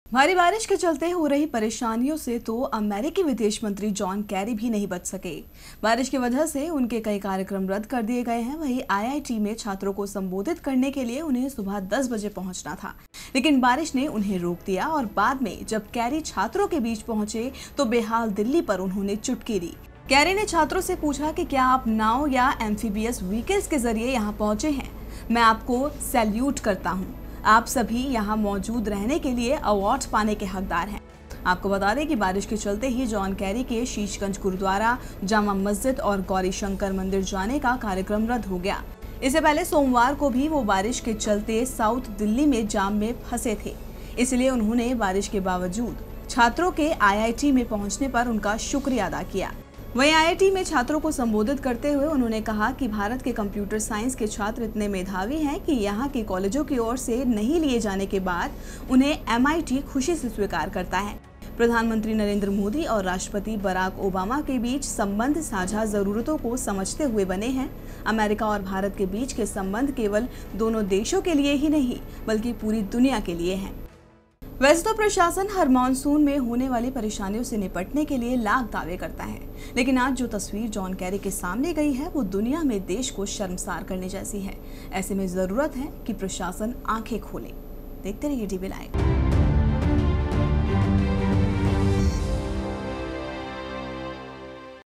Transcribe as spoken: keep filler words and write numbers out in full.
भारी बारिश के चलते हो रही परेशानियों से तो अमेरिकी विदेश मंत्री जॉन कैरी भी नहीं बच सके। बारिश की वजह से उनके कई कार्यक्रम रद्द कर दिए गए हैं। वहीं आई आई टी में छात्रों को संबोधित करने के लिए उन्हें सुबह दस बजे पहुंचना था, लेकिन बारिश ने उन्हें रोक दिया और बाद में जब कैरी छात्रों के बीच पहुंचे तो बेहाल दिल्ली पर उन्होंने चुटकी दी। कैरी ने छात्रों से पूछा कि क्या आप नाव या एम्फीबियस व्हीकल्स के जरिए यहाँ पहुंचे हैं? मैं आपको सैल्यूट करता हूँ। आप सभी यहाँ मौजूद रहने के लिए अवार्ड पाने के हकदार हैं। आपको बता दें कि बारिश के चलते ही जॉन कैरी के शीशगंज गुरुद्वारा, जामा मस्जिद और गौरी शंकर मंदिर जाने का कार्यक्रम रद्द हो गया। इससे पहले सोमवार को भी वो बारिश के चलते साउथ दिल्ली में जाम में फंसे थे, इसलिए उन्होंने बारिश के बावजूद छात्रों के आई आई टी में पहुंचने पर उनका शुक्रिया अदा किया। वहीं आई आई टी में छात्रों को संबोधित करते हुए उन्होंने कहा कि भारत के कंप्यूटर साइंस के छात्र इतने मेधावी हैं कि यहाँ के कॉलेजों की ओर से नहीं लिए जाने के बाद उन्हें एम आई टी खुशी से स्वीकार करता है। प्रधानमंत्री नरेंद्र मोदी और राष्ट्रपति बराक ओबामा के बीच संबंध साझा जरूरतों को समझते हुए बने हैं। अमेरिका और भारत के बीच के संबंध केवल दोनों देशों के लिए ही नहीं बल्कि पूरी दुनिया के लिए हैं। वैसे तो प्रशासन हर मानसून में होने वाली परेशानियों से निपटने के लिए लाख दावे करता है, लेकिन आज जो तस्वीर जॉन कैरी के सामने गई है वो दुनिया में देश को शर्मसार करने जैसी है। ऐसे में जरूरत है कि प्रशासन आंखें खोले। देखते रहिए डी बी लाइव।